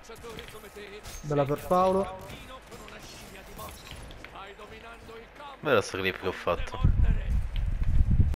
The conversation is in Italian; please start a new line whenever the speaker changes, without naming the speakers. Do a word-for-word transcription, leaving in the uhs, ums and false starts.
Bella per Paolo.
Bella sta clip che ho fatto.